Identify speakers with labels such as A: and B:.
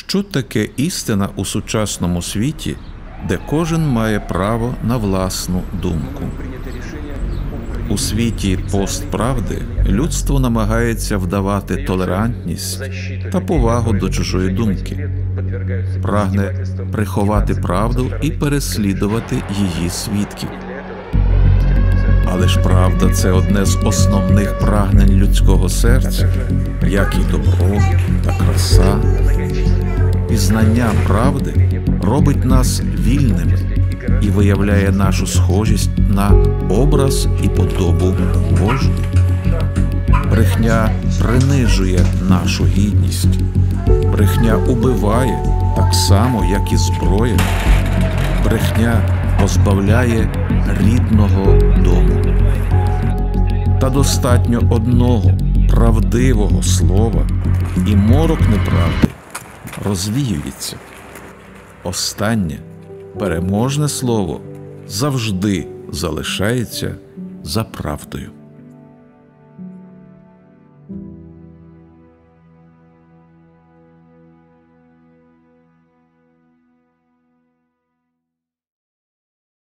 A: Що таке істина у сучасному світі, де кожен має право на власну думку? У світі постправди людство намагається вдавати толерантність та повагу до чужої думки, прагне приховати правду і переслідувати її свідків. Але ж правда – це одне з основних прагнень людського серця, як і добро та краса. Пізнання правди робить нас вільними і виявляє нашу схожість на образ і подобу Божу. Брехня принижує нашу гідність. Брехня убиває так само, як і зброя. Брехня позбавляє рідного дому. Та достатньо одного правдивого слова, і морок неправди розвіюється. Останнє, переможне слово завжди залишається за правдою.